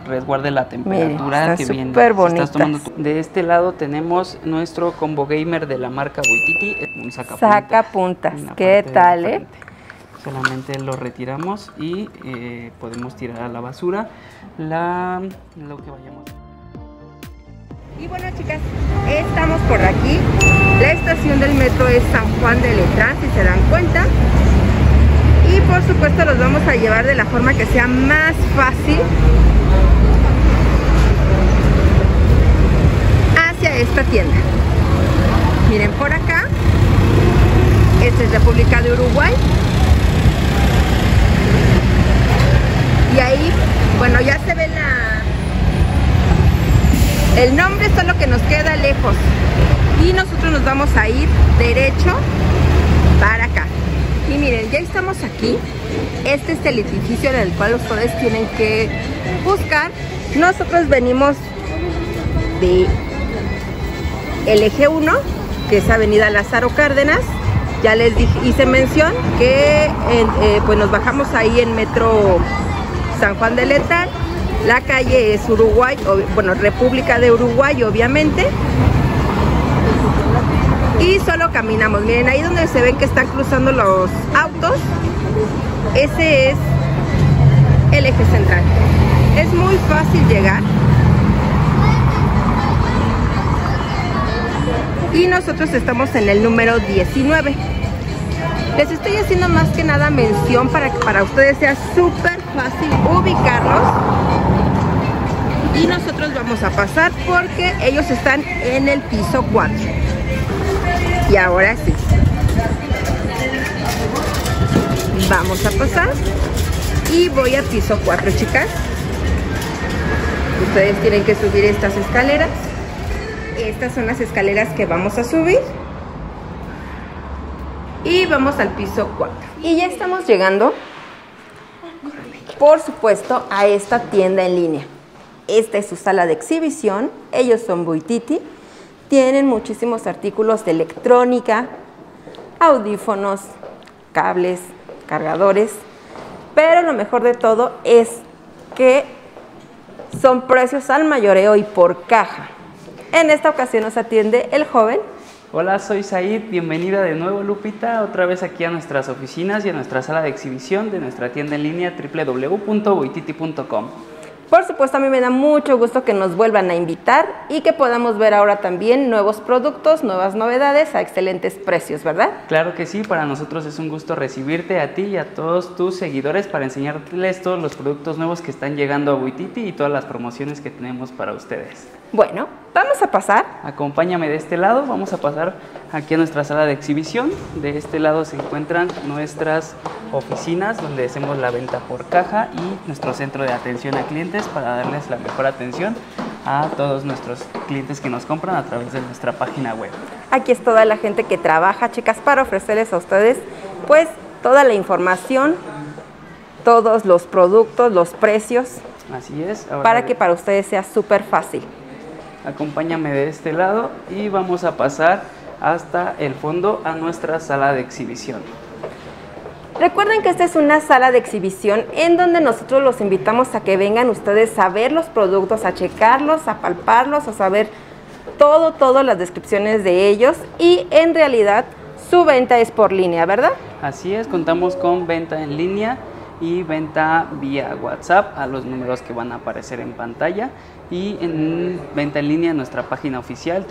resguarde la temperatura. Miren, que están bien súper bonitas. estás tomando tú. De este lado tenemos nuestro combo gamer de la marca Wititi, un Sacapuntas. ¿Qué tal, Solamente lo retiramos y podemos tirar a la basura lo que vayamos. Y bueno, chicas, estamos por aquí. La estación del metro es San Juan de Letrán, si se dan cuenta. Y por supuesto los vamos a llevar de la forma que sea más fácil hacia esta tienda. Miren por acá, esta es República de Uruguay. Y ahí, bueno, ya se ve el nombre, solo que nos queda lejos. Y nosotros nos vamos a ir derecho para acá. Y miren, ya estamos aquí. Este es el edificio en el cual ustedes tienen que buscar. Nosotros venimos de el eje 1, que es Avenida Lázaro Cárdenas. Ya les hice mención que pues nos bajamos ahí en Metro San Juan de Letrán. La calle es Uruguay, bueno, República de Uruguay, obviamente. Y solo caminamos. Miren, ahí donde se ven que están cruzando los autos, ese es el eje central. Es muy fácil llegar. Y nosotros estamos en el número 19. Les estoy haciendo más que nada mención para que para ustedes sea súper fácil ubicarlos. Y nosotros vamos a pasar porque ellos están en el piso 4. Y ahora sí, vamos a pasar y voy a piso 4, chicas. Ustedes tienen que subir estas escaleras. Estas son las escaleras que vamos a subir. Y vamos al piso 4. Y ya estamos llegando, por supuesto, a esta tienda en línea. Esta es su sala de exhibición. Ellos son Wititi. Tienen muchísimos artículos de electrónica, audífonos, cables, cargadores. Pero lo mejor de todo es que son precios al mayoreo y por caja. En esta ocasión nos atiende el joven. Hola, soy Said, bienvenida de nuevo Lupita, otra vez aquí a nuestras oficinas y a nuestra sala de exhibición de nuestra tienda en línea www.wititi.com. Por supuesto, a mí me da mucho gusto que nos vuelvan a invitar y que podamos ver ahora también nuevos productos, nuevas novedades a excelentes precios, ¿verdad? Claro que sí, para nosotros es un gusto recibirte a ti y a todos tus seguidores para enseñarles todos los productos nuevos que están llegando a Wititi y todas las promociones que tenemos para ustedes. Bueno, vamos a pasar. Acompáñame de este lado, vamos a pasar aquí a nuestra sala de exhibición. De este lado se encuentran nuestras oficinas donde hacemos la venta por caja y nuestro centro de atención a clientes para darles la mejor atención a todos nuestros clientes que nos compran a través de nuestra página web. Aquí es toda la gente que trabaja, chicas, para ofrecerles a ustedes pues toda la información, todos los productos, los precios. Así es. Ahora para que para ustedes sea súper fácil. Acompáñame de este lado y vamos a pasar hasta el fondo a nuestra sala de exhibición. Recuerden que esta es una sala de exhibición en donde nosotros los invitamos a que vengan ustedes a ver los productos, a checarlos, a palparlos, a saber todas las descripciones de ellos y en realidad su venta es por línea, ¿verdad? Así es, contamos con venta en línea y venta vía WhatsApp a los números que van a aparecer en pantalla y en venta en línea en nuestra página oficial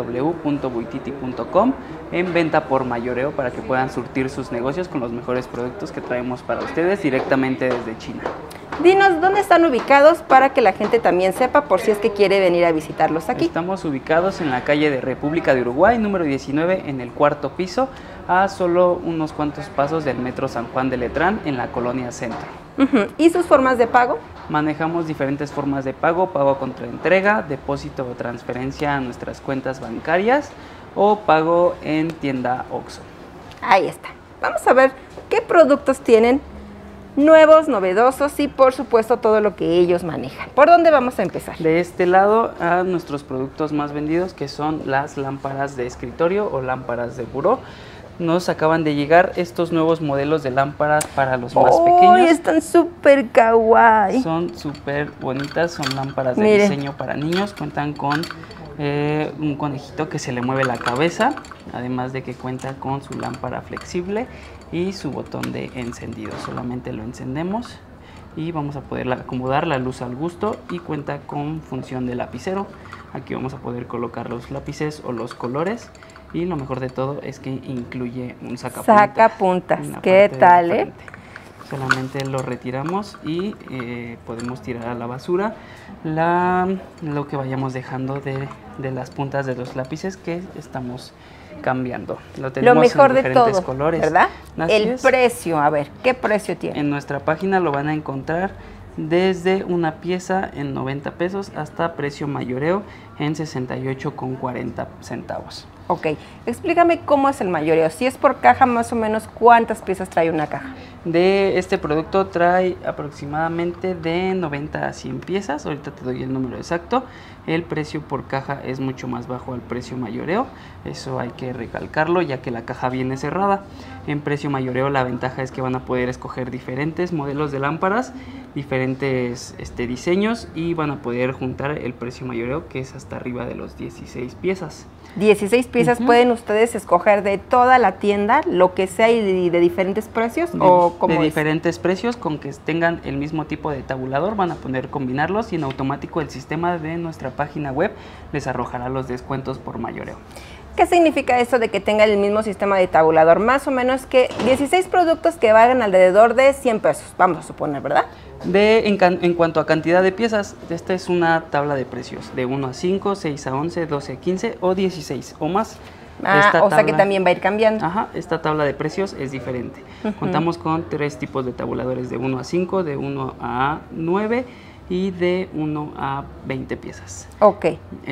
www.wititi.com en venta por mayoreo para que puedan surtir sus negocios con los mejores productos que traemos para ustedes directamente desde China. Dinos dónde están ubicados para que la gente también sepa por si es que quiere venir a visitarlos aquí. Estamos ubicados en la calle de República de Uruguay, número 19, en el 4º piso, a solo unos cuantos pasos del metro San Juan de Letrán, en la colonia Centro. ¿Y sus formas de pago? Manejamos diferentes formas de pago, pago contra entrega, depósito o transferencia a nuestras cuentas bancarias o pago en tienda OXXO. Ahí está. Vamos a ver qué productos tienen nuevos, novedosos y por supuesto todo lo que ellos manejan. ¿Por dónde vamos a empezar? De este lado a nuestros productos más vendidos, que son las lámparas de escritorio o lámparas de buró. nos acaban de llegar estos nuevos modelos de lámparas para los más pequeños. Están súper kawaii. Son súper bonitas, son lámparas de diseño para niños. Cuentan con un conejito que se le mueve la cabeza, además de que cuenta con su lámpara flexible y su botón de encendido. Solamente lo encendemos y vamos a poder acomodar la luz al gusto, y cuenta con función de lapicero. Aquí vamos a poder colocar los lápices o los colores, y lo mejor de todo es que incluye un sacapuntas. ¿Qué tal, Solamente lo retiramos y podemos tirar a la basura lo que vayamos dejando de las puntas de los lápices que estamos cambiando. Lo tenemos mejor en diferentes de todo, colores, ¿verdad? El precio, a ver, ¿qué precio tiene? En nuestra página lo van a encontrar desde una pieza en 90 pesos hasta precio mayoreo en 68,40 centavos. Ok, explícame cómo es el mayoreo. Si es por caja, más o menos, ¿cuántas piezas trae una caja? De este producto trae aproximadamente de 90 a 100 piezas. Ahorita te doy el número exacto. El precio por caja es mucho más bajo al precio mayoreo. Eso hay que recalcarlo, ya que la caja viene cerrada. En precio mayoreo la ventaja es que van a poder escoger diferentes modelos de lámparas, diferentes diseños, y van a poder juntar el precio mayoreo, que es hasta arriba de los 16 piezas. 16 piezas. Pueden ustedes escoger de toda la tienda lo que sea y de diferentes precios, o cómo de diferentes precios, con que tengan el mismo tipo de tabulador van a poder combinarlos, y en automático el sistema de nuestra página web les arrojará los descuentos por mayoreo. ¿Qué significa esto de que tengan el mismo sistema de tabulador? Más o menos que 16 productos que valgan alrededor de 100 pesos, vamos a suponer, ¿verdad? En cuanto a cantidad de piezas, esta es una tabla de precios de 1 a 5, 6 a 11, 12 a 15 o 16 o más. O sea que también va a ir cambiando. Ajá, esta tabla de precios es diferente. Contamos con 3 tipos de tabuladores, de 1 a 5, de 1 a 9 y de 1 a 20 piezas. Ok.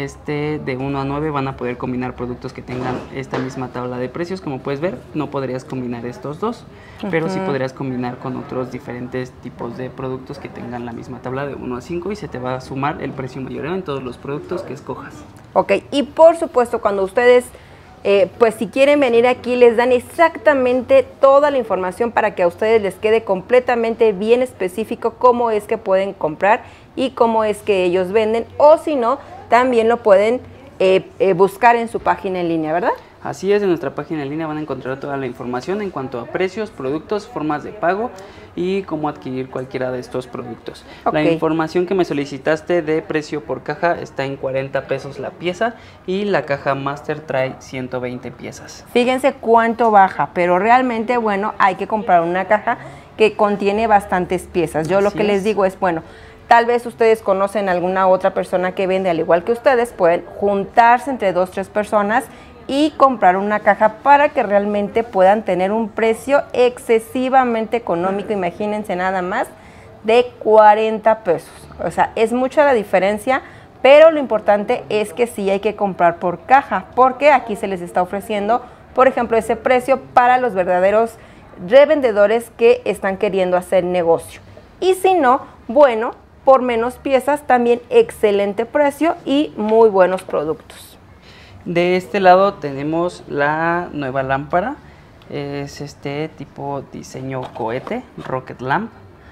De 1 a 9 van a poder combinar productos que tengan esta misma tabla de precios. Como puedes ver, no podrías combinar estos dos, pero sí podrías combinar con otros diferentes tipos de productos que tengan la misma tabla de 1 a 5, y se te va a sumar el precio mayoreo en todos los productos que escojas. Ok, y por supuesto cuando ustedes pues si quieren venir aquí, les dan exactamente toda la información para que a ustedes les quede completamente bien específico cómo es que pueden comprar y cómo es que ellos venden, o si no, también lo pueden buscar en su página en línea, ¿verdad? Así es, en nuestra página en línea van a encontrar toda la información en cuanto a precios, productos, formas de pago y cómo adquirir cualquiera de estos productos. La información que me solicitaste de precio por caja está en 40 pesos la pieza, y la caja Master trae 120 piezas. Fíjense cuánto baja, pero realmente, bueno, hay que comprar una caja que contiene bastantes piezas. Yo lo que les digo es, bueno, tal vez ustedes conocen alguna otra persona que vende al igual que ustedes, pueden juntarse entre 2 o 3 personas y comprar una caja para que realmente puedan tener un precio excesivamente económico. Imagínense nada más, de 40 pesos. O sea, es mucha la diferencia, pero lo importante es que sí hay que comprar por caja, porque aquí se les está ofreciendo, por ejemplo, ese precio para los verdaderos revendedores que están queriendo hacer negocio. Y si no, bueno, por menos piezas también excelente precio y muy buenos productos. De este lado tenemos la nueva lámpara, es tipo diseño cohete, Rocket Lamp.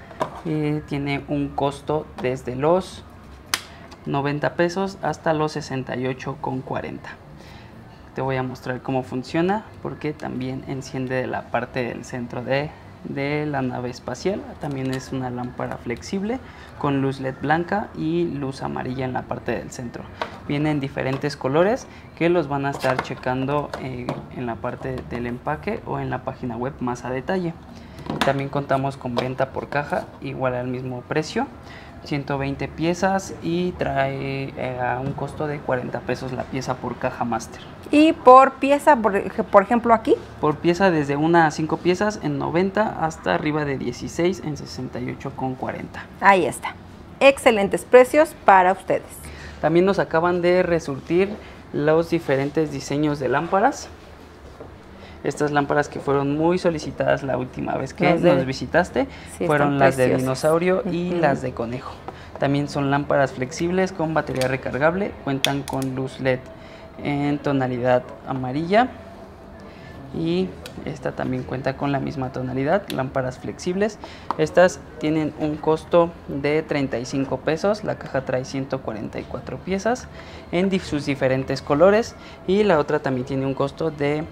Tiene un costo desde los 90 pesos hasta los 68,40. Te voy a mostrar cómo funciona, porque también enciende de la parte del centro de la nave espacial. También es una lámpara flexible con luz LED blanca y luz amarilla en la parte del centro. Vienen diferentes colores que los van a estar checando en la parte del empaque o en la página web más a detalle. También contamos con venta por caja, igual al mismo precio, 120 piezas, y trae a un costo de 40 pesos la pieza por caja Master. ¿Y por pieza, por ejemplo, aquí? Por pieza desde 1 a 5 piezas en 90 hasta arriba de 16 en 68,40. Ahí está. Excelentes precios para ustedes. También nos acaban de resurtir los diferentes diseños de lámparas. Estas lámparas que fueron muy solicitadas la última vez que nos visitaste, fueron las de dinosaurio y las de conejo. También son lámparas flexibles con batería recargable, cuentan con luz LED en tonalidad amarilla y esta también cuenta con la misma tonalidad, lámparas flexibles. Estas tienen un costo de 35 pesos, la caja trae 144 piezas en sus diferentes colores, y la otra también tiene un costo de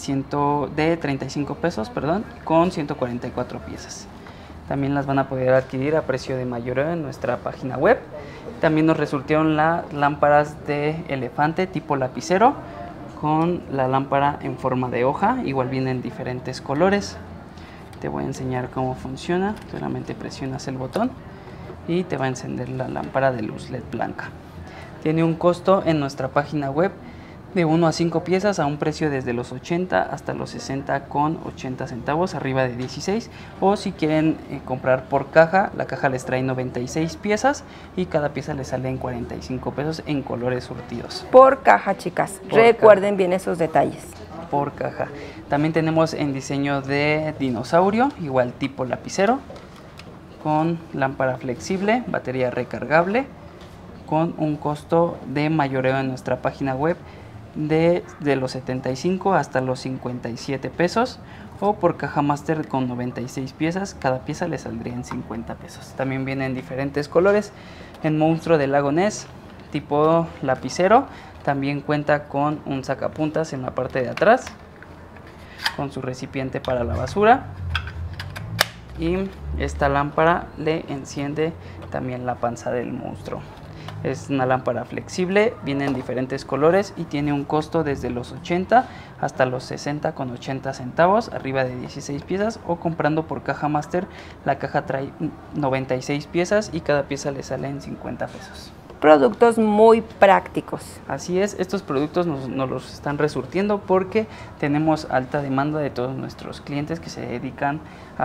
35 pesos, perdón, con 144 piezas. También las van a poder adquirir a precio de mayoreo en nuestra página web. También nos resultaron las lámparas de elefante tipo lapicero, con la lámpara en forma de hoja, igual vienen en diferentes colores. Te voy a enseñar cómo funciona. Solamente presionas el botón y te va a encender la lámpara de luz LED blanca. Tiene un costo en nuestra página web de 1 a 5 piezas a un precio desde los 80 hasta los 60 con 80 centavos, arriba de 16, o si quieren comprar por caja, la caja les trae 96 piezas y cada pieza les sale en 45 pesos en colores surtidos. Por caja, chicas, recuerden bien esos detalles. Por caja. También tenemos en diseño de dinosaurio, igual tipo lapicero, con lámpara flexible, batería recargable, con un costo de mayoreo en nuestra página web de los 75 hasta los 57 pesos, o por caja máster con 96 piezas, cada pieza le saldría en 50 pesos. También viene en diferentes colores. En monstruo del lago Ness tipo lapicero también cuenta con un sacapuntas en la parte de atrás, con su recipiente para la basura, y esta lámpara le enciende también la panza del monstruo. Es una lámpara flexible, viene en diferentes colores y tiene un costo desde los 80 hasta los 60 con 80 centavos, arriba de 16 piezas, o comprando por caja máster, la caja trae 96 piezas y cada pieza le sale en 50 pesos. Productos muy prácticos. Así es, estos productos nos los están resurtiendo porque tenemos alta demanda de todos nuestros clientes que se dedican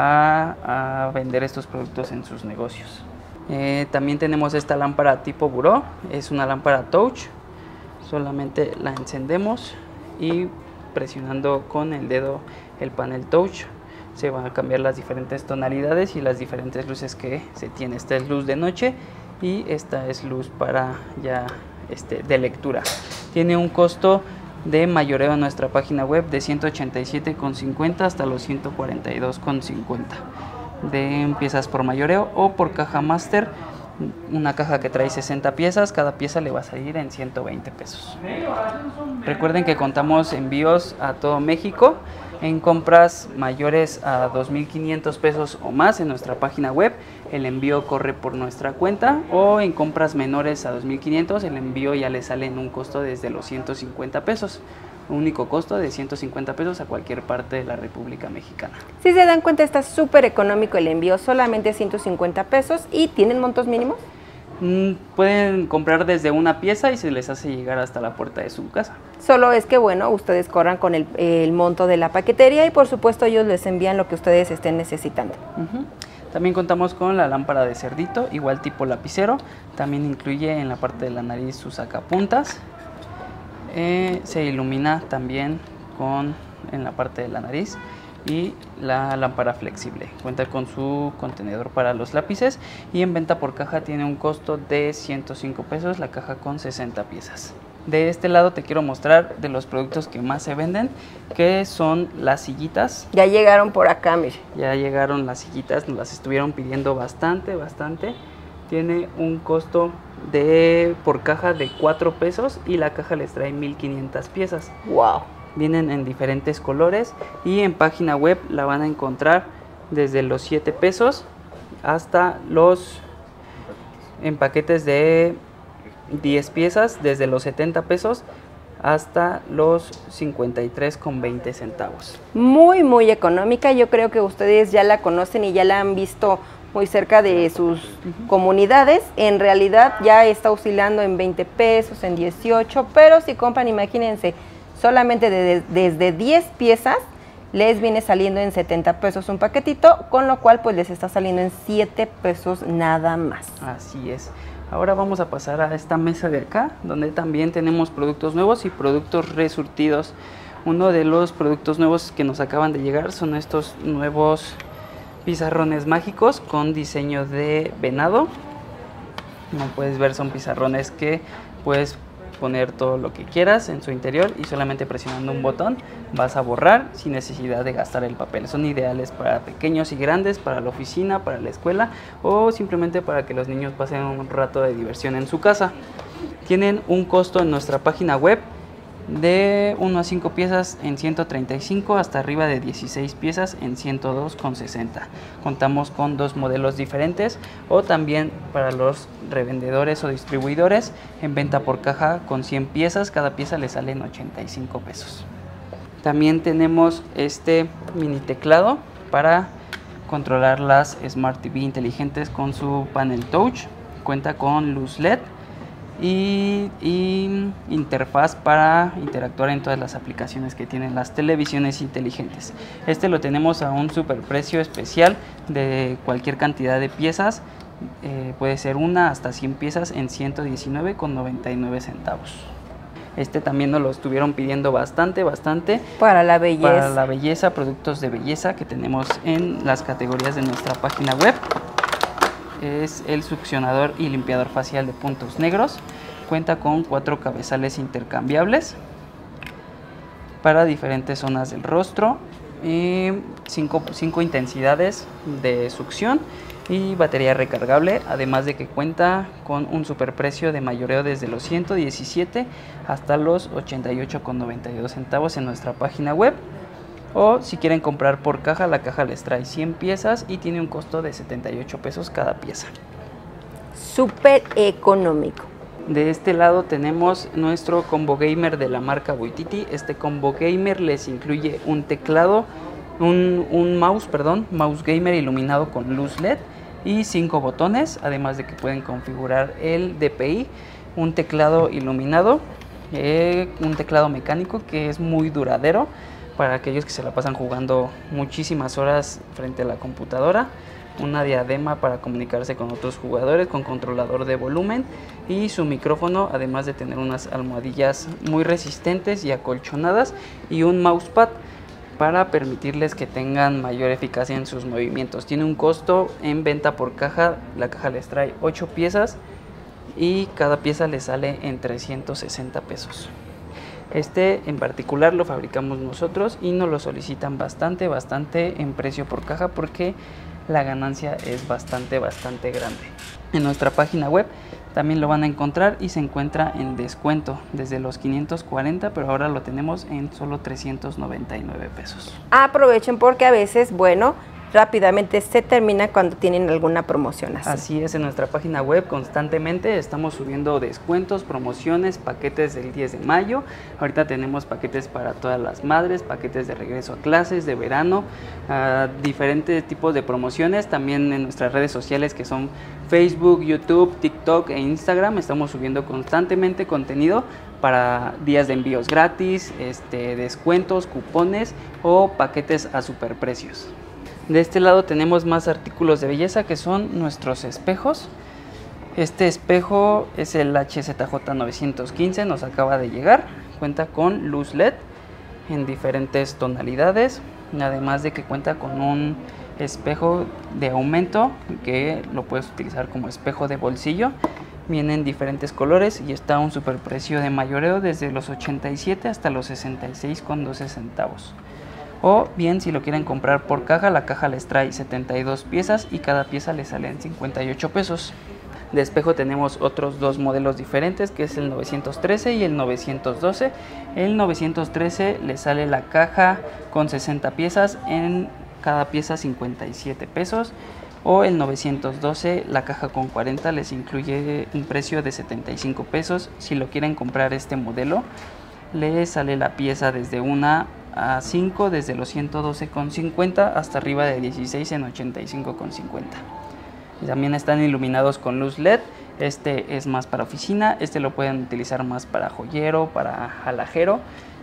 a vender estos productos en sus negocios. También tenemos esta lámpara tipo buró, es una lámpara touch, solamente la encendemos y presionando con el dedo el panel touch se van a cambiar las diferentes tonalidades y las diferentes luces que se tiene. Esta es luz de noche y esta es luz para ya de lectura. Tiene un costo de mayoreo en nuestra página web de 187,50 hasta los 142,50 de piezas por mayoreo, o por caja máster, una caja que trae 60 piezas, cada pieza le va a salir en 120 pesos. Recuerden que contamos envíos a todo México. En compras mayores a 2,500 pesos o más en nuestra página web, el envío corre por nuestra cuenta, o en compras menores a 2,500 el envío ya le sale en un costo desde los 150 pesos. Único costo de 150 pesos a cualquier parte de la República Mexicana. Si se dan cuenta, está súper económico el envío, solamente 150 pesos. ¿Y tienen montos mínimos? Pueden comprar desde una pieza y se les hace llegar hasta la puerta de su casa. Solo es que, bueno, ustedes corran con el monto de la paquetería y por supuesto ellos les envían lo que ustedes estén necesitando. También contamos con la lámpara de cerdito, igual tipo lapicero. También incluye en la parte de la nariz su sacapuntas. Se ilumina también en la parte de la nariz, y la lámpara flexible cuenta con su contenedor para los lápices, y en venta por caja tiene un costo de 105 pesos la caja con 60 piezas. De este lado te quiero mostrar de los productos que más se venden, que son las sillitas. Ya llegaron por acá, mire. Ya llegaron las sillitas, nos las estuvieron pidiendo bastante. Tiene un costo por caja de 4 pesos y la caja les trae 1,500 piezas. ¡Wow! Vienen en diferentes colores y en página web la van a encontrar desde los 7 pesos hasta en paquetes de 10 piezas, desde los 70 pesos hasta los 53,20 centavos. Muy, muy económica. Yo creo que ustedes ya la conocen y ya la han visto muy cerca de sus comunidades. En realidad ya está oscilando en 20 pesos, en 18, pero si compran, imagínense, solamente desde 10 piezas les viene saliendo en 70 pesos un paquetito, con lo cual pues les está saliendo en 7 pesos nada más. Así es. Ahora vamos a pasar a esta mesa de acá, donde también tenemos productos nuevos y productos resurtidos. Uno de los productos nuevos que nos acaban de llegar son estos nuevos pizarrones mágicos con diseño de venado. Como puedes ver, son pizarrones que puedes poner todo lo que quieras en su interior y solamente presionando un botón vas a borrar sin necesidad de gastar el papel. Son ideales para pequeños y grandes, para la oficina, para la escuela o simplemente para que los niños pasen un rato de diversión en su casa. Tienen un costo en nuestra página web de 1 a 5 piezas en 135 hasta arriba de 16 piezas en 102,60. Contamos con 2 modelos diferentes, o también para los revendedores o distribuidores en venta por caja con 100 piezas, cada pieza le sale en 85 pesos. También tenemos este mini teclado para controlar las Smart TV inteligentes con su panel touch, cuenta con luz LED y interfaz para interactuar en todas las aplicaciones que tienen las televisiones inteligentes. Este lo tenemos a un superprecio especial de cualquier cantidad de piezas, puede ser una hasta 100 piezas en 119,99 centavos. Este también nos lo estuvieron pidiendo bastante para la belleza, productos de belleza que tenemos en las categorías de nuestra página web. Es el succionador y limpiador facial de puntos negros. Cuenta con 4 cabezales intercambiables para diferentes zonas del rostro, 5 intensidades de succión y batería recargable, además de que cuenta con un superprecio de mayoreo desde los 117 hasta los 88,92 centavos en nuestra página web. O si quieren comprar por caja, la caja les trae 100 piezas y tiene un costo de 78 pesos cada pieza. Súper económico. De este lado tenemos nuestro combo gamer de la marca Wititi. Este combo gamer les incluye un teclado, un mouse gamer iluminado con luz LED y 5 botones, además de que pueden configurar el DPI, un teclado iluminado, un teclado mecánico que es muy duradero para aquellos que se la pasan jugando muchísimas horas frente a la computadora, una diadema para comunicarse con otros jugadores con controlador de volumen y su micrófono, además de tener unas almohadillas muy resistentes y acolchonadas y un mousepad para permitirles que tengan mayor eficacia en sus movimientos. Tiene un costo en venta por caja, la caja les trae 8 piezas y cada pieza les sale en 360 pesos. Este en particular lo fabricamos nosotros y nos lo solicitan bastante en precio por caja porque la ganancia es bastante grande. En nuestra página web también lo van a encontrar y se encuentra en descuento desde los 540, pero ahora lo tenemos en solo 399 pesos. Aprovechen porque a veces, bueno, rápidamente se termina cuando tienen alguna promoción así. Así es, en nuestra página web constantemente estamos subiendo descuentos, promociones, paquetes del 10 de mayo. Ahorita tenemos paquetes para todas las madres, paquetes de regreso a clases, de verano, diferentes tipos de promociones. También en nuestras redes sociales que son Facebook, YouTube, TikTok e Instagram estamos subiendo constantemente contenido para días de envíos gratis, descuentos, cupones o paquetes a superprecios. De este lado tenemos más artículos de belleza que son nuestros espejos. Este espejo es el HZJ915, nos acaba de llegar. Cuenta con luz LED en diferentes tonalidades, además de que cuenta con un espejo de aumento que lo puedes utilizar como espejo de bolsillo. Viene en diferentes colores y está a un superprecio de mayoreo desde los 87 hasta los 66,12 centavos. O bien, si lo quieren comprar por caja, la caja les trae 72 piezas y cada pieza les sale en 58 pesos. De espejo tenemos otros 2 modelos diferentes, que es el 913 y el 912. El 913 le sale la caja con 60 piezas, en cada pieza 57 pesos. O el 912, la caja con 40 les incluye un precio de 75 pesos. Si lo quieren comprar este modelo, les sale la pieza desde 1 a 5, desde los 112,50 hasta arriba de 16 en 85,50. También están iluminados con luz LED. Este es más para oficina, este lo pueden utilizar más para joyero, para alajero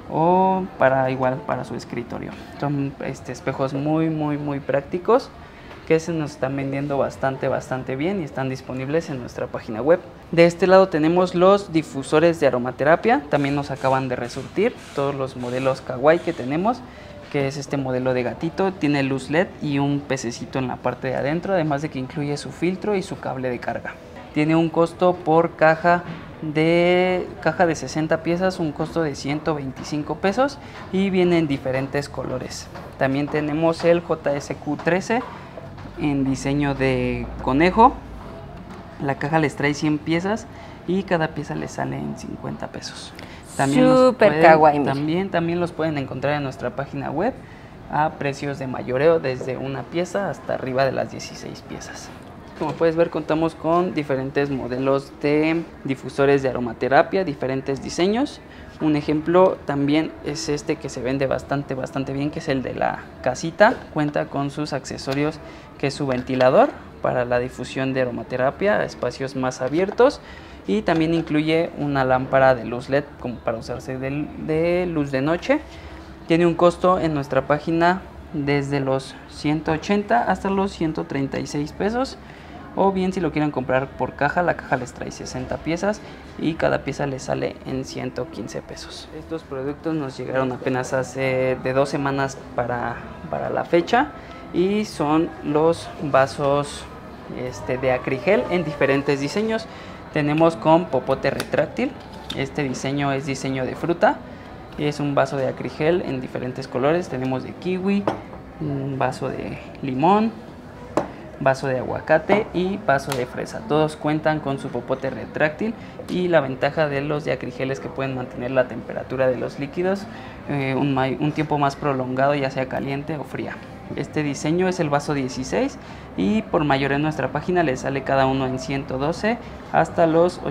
o para su escritorio. Son espejos muy prácticos que se nos están vendiendo bastante bien y están disponibles en nuestra página web. De este lado tenemos los difusores de aromaterapia, también nos acaban de resurtir todos los modelos kawaii que tenemos, que es este modelo de gatito, tiene luz LED y un pececito en la parte de adentro, además de que incluye su filtro y su cable de carga. Tiene un costo por caja de caja de 60 piezas, un costo de 125 pesos y viene en diferentes colores. También tenemos el JSQ13 en diseño de conejo. La caja les trae 100 piezas y cada pieza les sale en 50 pesos. Súper kawaii. También los pueden encontrar en nuestra página web a precios de mayoreo, desde una pieza hasta arriba de las 16 piezas. Como puedes ver, contamos con diferentes modelos de difusores de aromaterapia, diferentes diseños. Un ejemplo también es este que se vende bastante bien, que es el de la casita. Cuenta con sus accesorios, que es su ventilador para la difusión de aromaterapia a espacios más abiertos, y también incluye una lámpara de luz LED como para usarse de luz de noche. Tiene un costo en nuestra página desde los 180 hasta los 136 pesos. O bien, si lo quieren comprar por caja, la caja les trae 60 piezas y cada pieza les sale en 115 pesos. Estos productos nos llegaron apenas hace de 2 semanas para la fecha, y son los vasos de acrigel en diferentes diseños. Tenemos con popote retráctil. Este diseño es diseño de fruta y es un vaso de acrigel en diferentes colores. Tenemos de kiwi, un vaso de limón, vaso de aguacate y vaso de fresa. Todos cuentan con su popote retráctil, y la ventaja de los de acrigel es que pueden mantener la temperatura de los líquidos un tiempo más prolongado, ya sea caliente o fría. Este diseño es el vaso 16 y por mayor en nuestra página les sale cada uno en 112 hasta los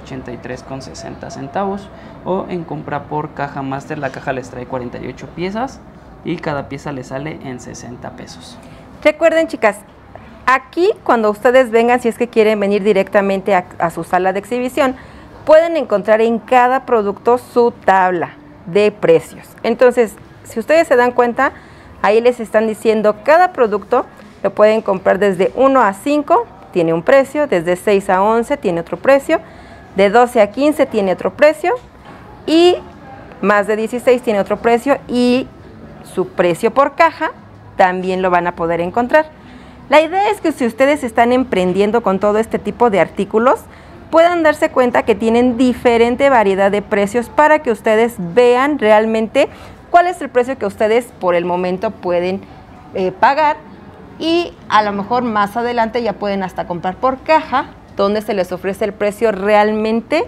83,60 centavos, o en compra por caja master, la caja les trae 48 piezas y cada pieza les sale en 60 pesos. Recuerden, chicas, aquí cuando ustedes vengan, si es que quieren venir directamente a su sala de exhibición, pueden encontrar en cada producto su tabla de precios. Entonces, si ustedes se dan cuenta, ahí les están diciendo cada producto lo pueden comprar desde 1 a 5, tiene un precio, desde 6 a 11 tiene otro precio, de 12 a 15 tiene otro precio, y más de 16 tiene otro precio, y su precio por caja también lo van a poder encontrar. La idea es que si ustedes están emprendiendo con todo este tipo de artículos, puedan darse cuenta que tienen diferente variedad de precios para que ustedes vean realmente cuál es el precio que ustedes por el momento pueden pagar, y a lo mejor más adelante ya pueden hasta comprar por caja, donde se les ofrece el precio realmente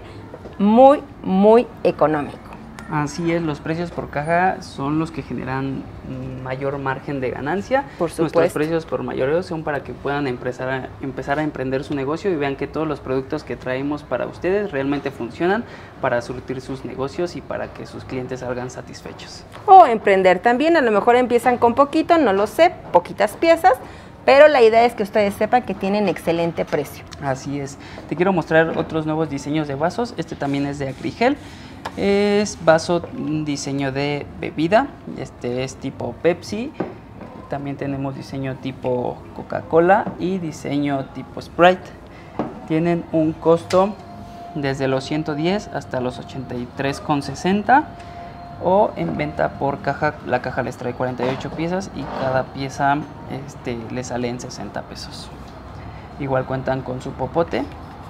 muy económico. Así es, los precios por caja son los que generan mayor margen de ganancia. Por supuesto. Nuestros precios por mayoreo son para que puedan empezar a emprender su negocio y vean que todos los productos que traemos para ustedes realmente funcionan para surtir sus negocios y para que sus clientes salgan satisfechos. O emprender también, a lo mejor empiezan con poquito, no lo sé, poquitas piezas, pero la idea es que ustedes sepan que tienen excelente precio. Así es. Te quiero mostrar otros nuevos diseños de vasos. Este también es de acrigel. Es vaso diseño de bebida. Este es tipo Pepsi. También tenemos diseño tipo Coca-Cola y diseño tipo Sprite. Tienen un costo desde los 110 hasta los 83,60. O en venta por caja, la caja les trae 48 piezas y cada pieza les sale en 60 pesos. Igual cuentan con su popote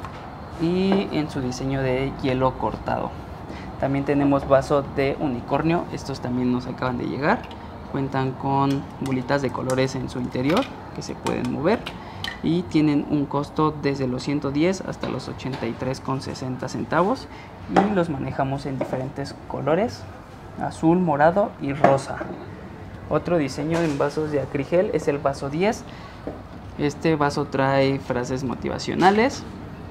y en su diseño de hielo cortado. También tenemos vaso de unicornio, estos también nos acaban de llegar. Cuentan con bolitas de colores en su interior que se pueden mover y tienen un costo desde los 110 hasta los 83,60 centavos, y los manejamos en diferentes colores: azul, morado y rosa. Otro diseño en vasos de acrigel es el vaso 10. Este vaso trae frases motivacionales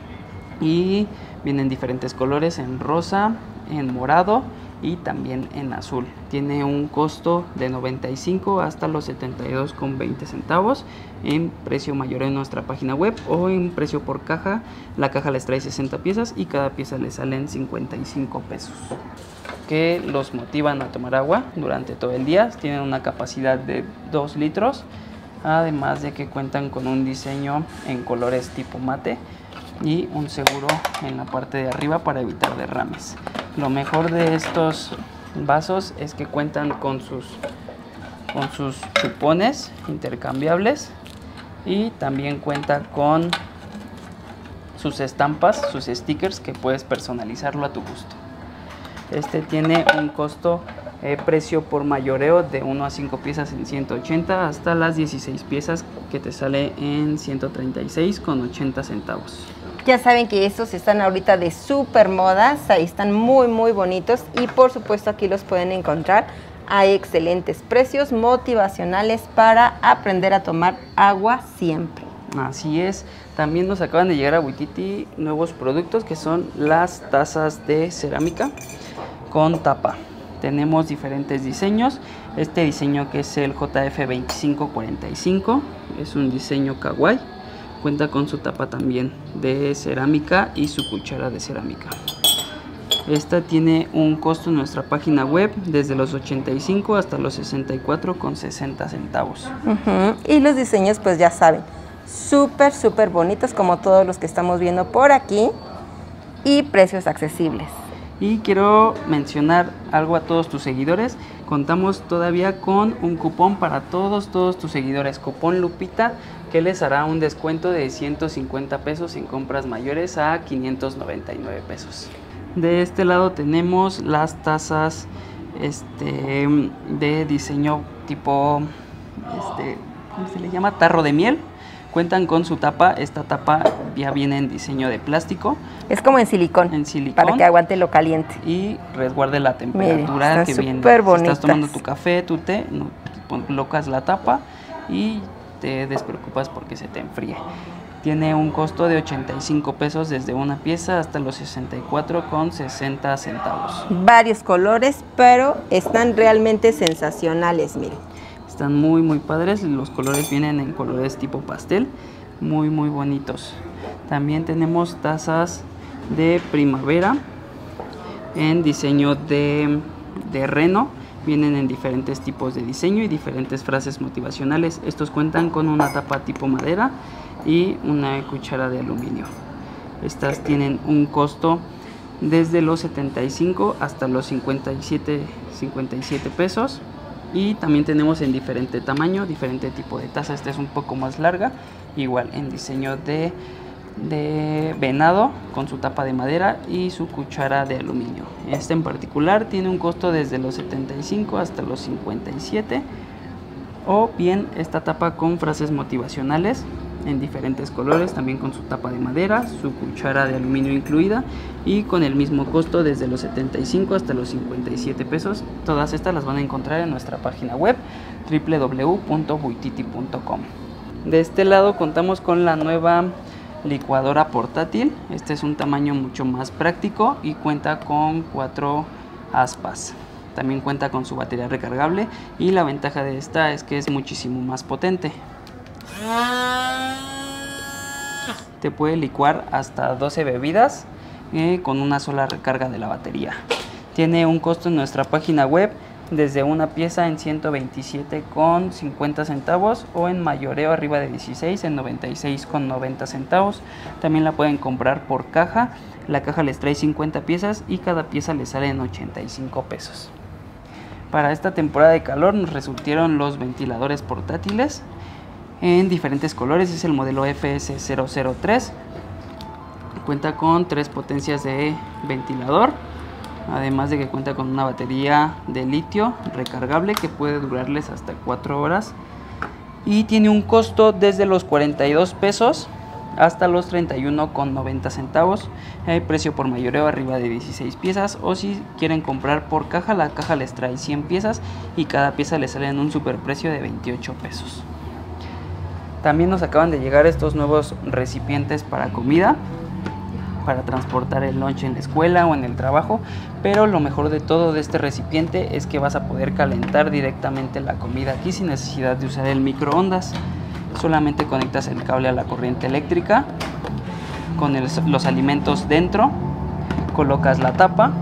y vienen diferentes colores: en rosa, en morado y también en azul. Tiene un costo de 95 hasta los 72,20 centavos en precio mayor en nuestra página web, o en precio por caja. La caja les trae 60 piezas y cada pieza les sale en 55 pesos. Que los motivan a tomar agua durante todo el día. Tienen una capacidad de 2 litros, además de que cuentan con un diseño en colores tipo mate y un seguro en la parte de arriba para evitar derrames. Lo mejor de estos vasos es que cuentan con sus chupones intercambiables, y también cuenta con sus estampas, sus stickers, que puedes personalizarlo a tu gusto. Este tiene un costo, precio por mayoreo de 1 a 5 piezas en 180 hasta las 16 piezas que te sale en 136,80 centavos. Ya saben que estos están ahorita de súper modas, ahí están muy bonitos y por supuesto aquí los pueden encontrar a excelentes precios, motivacionales para aprender a tomar agua siempre. Así es, también nos acaban de llegar a Wititi nuevos productos que son las tazas de cerámica con tapa. Tenemos diferentes diseños, este diseño que es el JF2545, es un diseño kawaii. Cuenta con su tapa también de cerámica y su cuchara de cerámica. Esta tiene un costo en nuestra página web desde los 85 hasta los 64,60 centavos. Y los diseños pues ya saben, súper bonitos como todos los que estamos viendo por aquí y precios accesibles. Y quiero mencionar algo a todos tus seguidores. Contamos todavía con un cupón para todos tus seguidores, cupón Lupita, que les hará un descuento de 150 pesos en compras mayores a 599 pesos. De este lado tenemos las tazas de diseño tipo, ¿cómo se le llama? Tarro de miel. Cuentan con su tapa, esta tapa ya viene en diseño de plástico. Es como en silicón. Para que aguante lo caliente. Y resguarde la temperatura. Miren, que viene. Súper bonitas. Si estás tomando tu café, tu té, colocas la tapa y te despreocupas porque se te enfríe. Tiene un costo de 85 pesos desde una pieza hasta los 64,60 centavos. Varios colores, pero están realmente sensacionales, miren. Están muy padres, los colores vienen en colores tipo pastel, muy bonitos. También tenemos tazas de primavera en diseño de reno. Vienen en diferentes tipos de diseño y diferentes frases motivacionales. Estos cuentan con una tapa tipo madera y una cuchara de aluminio. Estas tienen un costo desde los 75 hasta los 57 pesos. Y también tenemos en diferente tamaño, diferente tipo de taza. Esta es un poco más larga, igual en diseño de venado con su tapa de madera y su cuchara de aluminio. Este en particular tiene un costo desde los 75 hasta los 57. O bien esta tapa con frases motivacionales en diferentes colores, también con su tapa de madera, su cuchara de aluminio incluida y con el mismo costo desde los 75 hasta los 57 pesos. Todas estas las van a encontrar en nuestra página web www.wititi.com. De este lado contamos con la nueva licuadora portátil. Este es un tamaño mucho más práctico y cuenta con 4 aspas. También cuenta con su batería recargable y la ventaja de esta es que es muchísimo más potente. Te puede licuar hasta 12 bebidas con una sola recarga de la batería. Tiene un costo en nuestra página web desde una pieza en 127,50 centavos o en mayoreo arriba de 16 en 96,90 centavos. También la pueden comprar por caja. La caja les trae 50 piezas y cada pieza les sale en 85 pesos. Para esta temporada de calor nos resultaron los ventiladores portátiles en diferentes colores. Es el modelo FS003. Cuenta con 3 potencias de ventilador, además de que cuenta con una batería de litio recargable que puede durarles hasta 4 horas. Y tiene un costo desde los 42 pesos hasta los 31,90 centavos. Hay precio por mayoreo arriba de 16 piezas, o si quieren comprar por caja, la caja les trae 100 piezas y cada pieza les sale en un superprecio de 28 pesos. También nos acaban de llegar estos nuevos recipientes para comida, para transportar el lunch en la escuela o en el trabajo, pero lo mejor de todo de este recipiente es que vas a poder calentar directamente la comida aquí sin necesidad de usar el microondas. Solamente conectas el cable a la corriente eléctrica con los alimentos dentro, colocas la tapa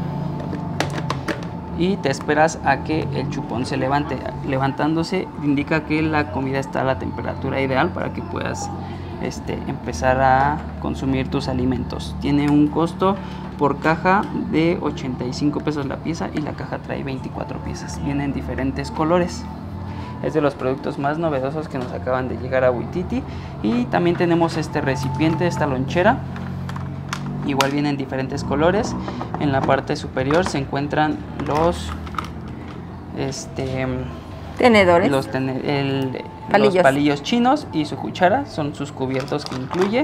y te esperas a que el chupón se levante. Levantándose indica que la comida está a la temperatura ideal para que puedas empezar a consumir tus alimentos. Tiene un costo por caja de 85 pesos la pieza y la caja trae 24 piezas. Viene en diferentes colores. Es de los productos más novedosos que nos acaban de llegar a Wititi. Y también tenemos este recipiente, esta lonchera igual vienen diferentes colores. En la parte superior se encuentran los tenedores, los palillos chinos y su cuchara, son sus cubiertos que incluye,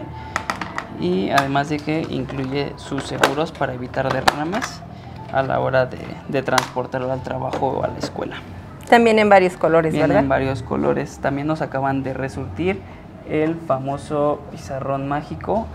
y además de que incluye sus seguros para evitar derrames a la hora de transportarlo al trabajo o a la escuela. También en varios colores, Vienen ¿verdad? en varios colores. También nos acaban de resurtir el famoso pizarrón mágico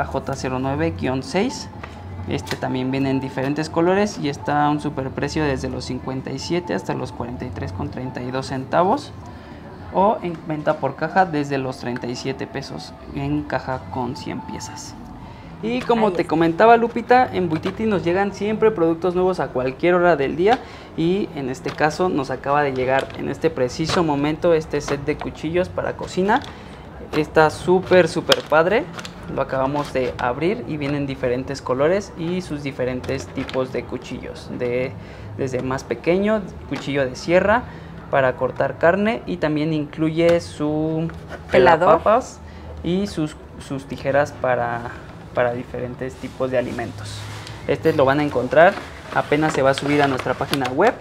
AJ09-6. Este también viene en diferentes colores y está a un superprecio desde los 57 hasta los 43,32 centavos, o en venta por caja desde los 37 pesos en caja con 100 piezas. Y como te comentaba, Lupita, en Buititi nos llegan siempre productos nuevos a cualquier hora del día, y en este caso nos acaba de llegar en este preciso momento este set de cuchillos para cocina. Está súper padre, lo acabamos de abrir y vienen diferentes colores y sus diferentes tipos de cuchillos, desde más pequeño, cuchillo de sierra para cortar carne, y también incluye su pelapapas y sus tijeras para diferentes tipos de alimentos. Este lo van a encontrar, apenas se va a subir a nuestra página web,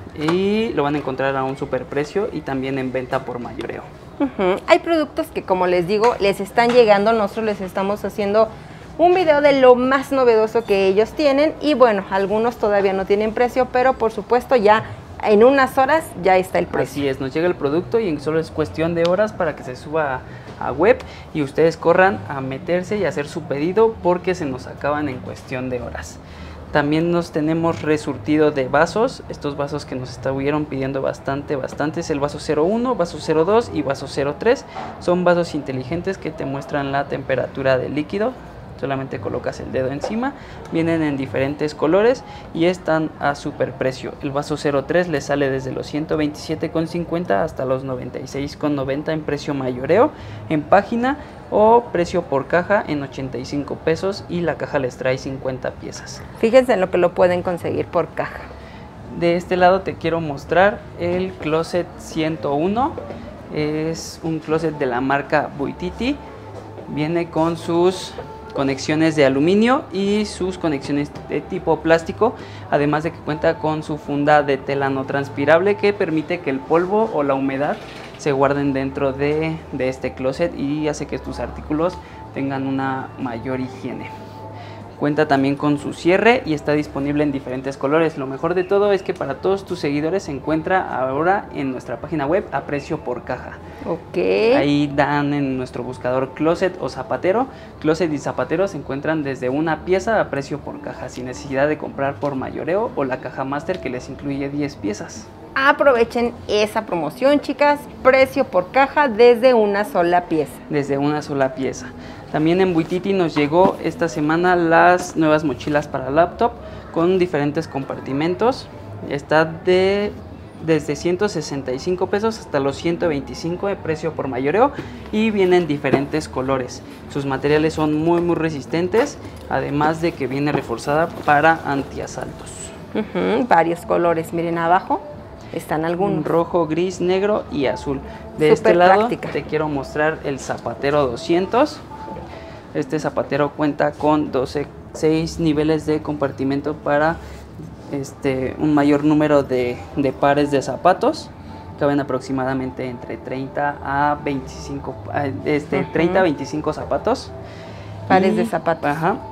y lo van a encontrar a un superprecio y también en venta por mayoreo. Hay productos que, como les digo, les están llegando. Nosotros les estamos haciendo un video de lo más novedoso que ellos tienen, y bueno, algunos todavía no tienen precio, pero por supuesto ya en unas horas ya está el precio. Así es, nos llega el producto y solo es cuestión de horas para que se suba a web y ustedes corran a meterse y hacer su pedido, porque se nos acaban en cuestión de horas. También nos tenemos resurtido de vasos, estos vasos que nos estuvieron pidiendo bastante, es el vaso 01, vaso 02 y vaso 03. Son vasos inteligentes que te muestran la temperatura del líquido, solamente colocas el dedo encima. Vienen en diferentes colores y están a super precio. El vaso 03 le sale desde los 127,50 hasta los 96,90 en precio mayoreo en página, o precio por caja en 85 pesos, y la caja les trae 50 piezas. Fíjense en lo que lo pueden conseguir por caja. De este lado te quiero mostrar el closet 101. Es un closet de la marca Buititi. Viene con sus conexiones de aluminio y sus conexiones de tipo plástico, además de que cuenta con su funda de tela no transpirable que permite que el polvo o la humedad se guarden dentro de este closet y hace que tus artículos tengan una mayor higiene. Cuenta también con su cierre y está disponible en diferentes colores. Lo mejor de todo es que para todos tus seguidores se encuentra ahora en nuestra página web a precio por caja. Ok. Ahí dan en nuestro buscador closet o zapatero. Closet y zapatero se encuentran desde una pieza a precio por caja, sin necesidad de comprar por mayoreo o la caja máster que les incluye 10 piezas. Aprovechen esa promoción, chicas, precio por caja desde una sola pieza. Desde una sola pieza. También en Buititi nos llegó esta semana las nuevas mochilas para laptop con diferentes compartimentos. Está desde 165 pesos hasta los 125 de precio por mayoreo, y vienen diferentes colores. Sus materiales son muy resistentes, además de que viene reforzada para antiasaltos. Varios colores, miren abajo están algunos. Rojo, gris, negro y azul. De este lado te quiero mostrar el zapatero 200. Este zapatero cuenta con 6 niveles de compartimento para un mayor número de pares de zapatos. Caben aproximadamente entre 30 a 25 zapatos. Pares de zapatos.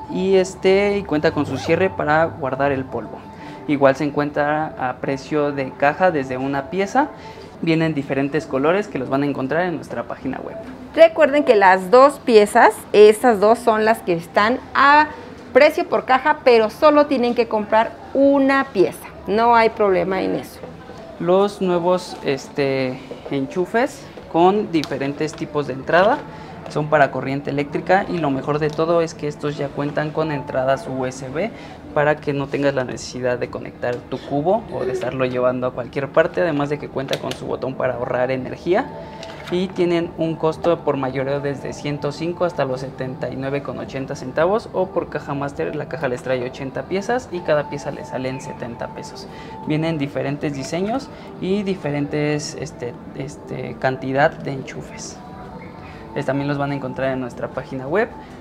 Y cuenta con su cierre para guardar el polvo. Igual se encuentra a precio de caja desde una pieza. Vienen diferentes colores que los van a encontrar en nuestra página web. Recuerden que las dos piezas, estas dos son las que están a precio por caja, pero solo tienen que comprar una pieza. No hay problema en eso. Los nuevos enchufes con diferentes tipos de entrada son para corriente eléctrica, y lo mejor de todo es que estos ya cuentan con entradas USB para que no tengas la necesidad de conectar tu cubo o de estarlo llevando a cualquier parte, además de que cuenta con su botón para ahorrar energía, y tienen un costo por mayoreo desde 105 hasta los 79,80 centavos, o por caja máster la caja les trae 80 piezas y cada pieza les sale en 70 pesos. Vienen diferentes diseños y diferentes cantidad de enchufes. También los van a encontrar en nuestra página web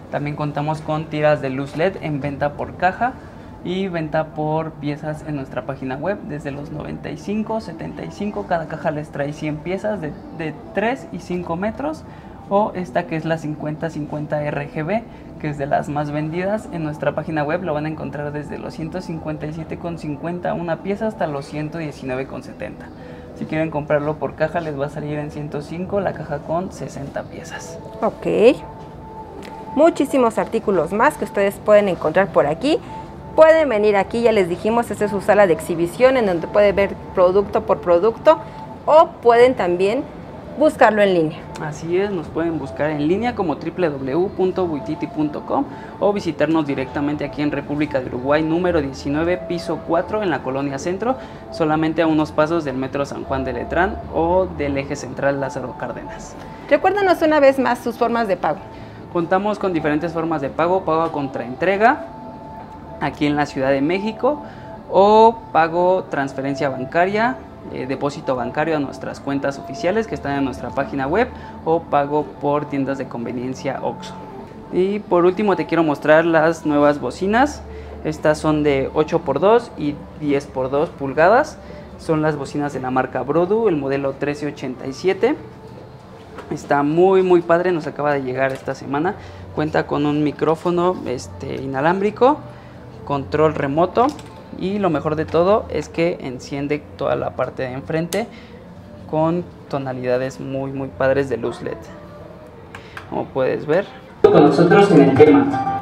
También contamos con tiras de luz LED en venta por caja y venta por piezas en nuestra página web desde los 95, 75. Cada caja les trae 100 piezas de 3 y 5 metros. O esta que es la 50-50 RGB, que es de las más vendidas en nuestra página web. Lo van a encontrar desde los 157,50 una pieza hasta los 119,70. Si quieren comprarlo por caja les va a salir en 105 la caja con 60 piezas. Ok. Muchísimos artículos más que ustedes pueden encontrar por aquí. Pueden venir aquí, ya les dijimos, esta es su sala de exhibición en donde pueden ver producto por producto, o pueden también buscarlo en línea. Así es, nos pueden buscar en línea como www.buititi.com o visitarnos directamente aquí en República de Uruguay, número 19, piso 4, en la Colonia Centro, solamente a unos pasos del Metro San Juan de Letrán o del eje central Lázaro Cárdenas. Recuérdanos una vez más sus formas de pago. Contamos con diferentes formas de pago: pago a contraentrega aquí en la Ciudad de México, o pago transferencia bancaria, depósito bancario a nuestras cuentas oficiales que están en nuestra página web, o pago por tiendas de conveniencia OXXO. Y por último te quiero mostrar las nuevas bocinas. Estas son de 8x2 y 10x2 pulgadas. Son las bocinas de la marca Brodu, el modelo 1387. Está muy padre, nos acaba de llegar esta semana. Cuenta con un micrófono inalámbrico, control remoto, y lo mejor de todo es que enciende toda la parte de enfrente con tonalidades muy padres de luz LED. Como puedes ver, con nosotros en el tema.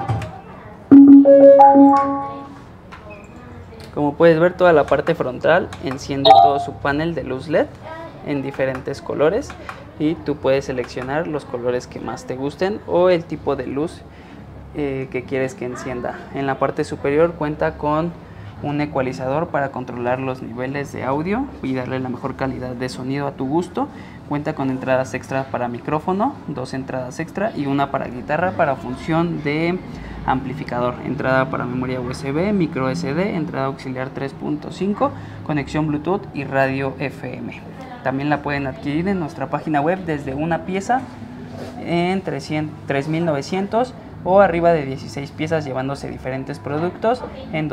Como puedes ver, toda la parte frontal enciende todo su panel de luz LED en diferentes colores, y tú puedes seleccionar los colores que más te gusten o el tipo de luz que quieres que encienda. En la parte superior cuenta con un ecualizador para controlar los niveles de audio y darle la mejor calidad de sonido a tu gusto. Cuenta con entradas extra para micrófono, 2 entradas extra y una para guitarra para función de amplificador, entrada para memoria USB, micro SD, entrada auxiliar 3.5, conexión Bluetooth y radio FM. También la pueden adquirir en nuestra página web desde una pieza en 3.900 o arriba de 16 piezas llevándose diferentes productos en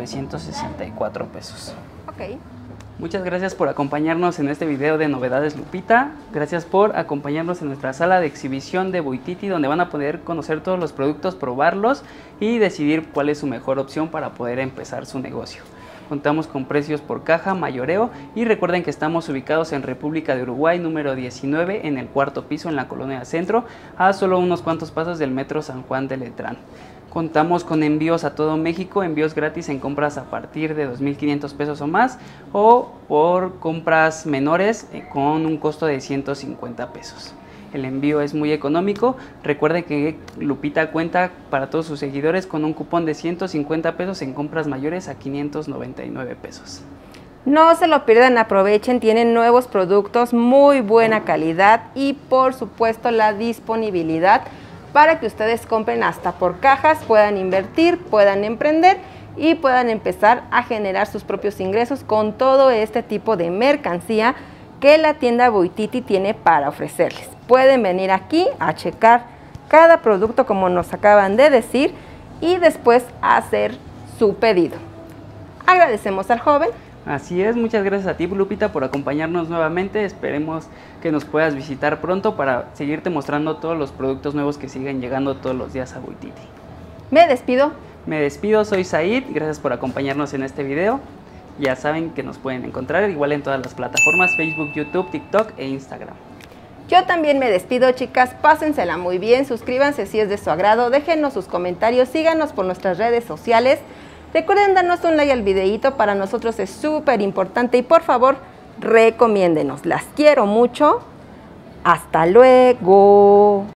2.964 pesos. Ok. Muchas gracias por acompañarnos en este video de novedades Lupita. Gracias por acompañarnos en nuestra sala de exhibición de Buititi, donde van a poder conocer todos los productos, probarlos y decidir cuál es su mejor opción para poder empezar su negocio. Contamos con precios por caja, mayoreo, y recuerden que estamos ubicados en República de Uruguay, número 19, en el 4º piso en la Colonia Centro, a solo unos cuantos pasos del Metro San Juan de Letrán. Contamos con envíos a todo México, envíos gratis en compras a partir de 2.500 pesos o más, o por compras menores con un costo de 150 pesos. El envío es muy económico. Recuerden que Lupita cuenta para todos sus seguidores con un cupón de 150 pesos en compras mayores a 599 pesos. No se lo pierdan, aprovechen, tienen nuevos productos, muy buena calidad y por supuesto la disponibilidad para que ustedes compren hasta por cajas, puedan invertir, puedan emprender y puedan empezar a generar sus propios ingresos con todo este tipo de mercancía que la tienda Buititi tiene para ofrecerles. Pueden venir aquí a checar cada producto como nos acaban de decir y después hacer su pedido. Agradecemos al joven. Así es, muchas gracias a ti, Lupita, por acompañarnos nuevamente. Esperemos que nos puedas visitar pronto para seguirte mostrando todos los productos nuevos que siguen llegando todos los días a Buititi. Me despido. Me despido, soy Said, gracias por acompañarnos en este video. Ya saben que nos pueden encontrar igual en todas las plataformas: Facebook, YouTube, TikTok e Instagram. Yo también me despido, chicas, pásensela muy bien, suscríbanse si es de su agrado, déjenos sus comentarios, síganos por nuestras redes sociales. Recuerden darnos un like al videíto, para nosotros es súper importante y por favor, recomiéndenos. Las quiero mucho. Hasta luego.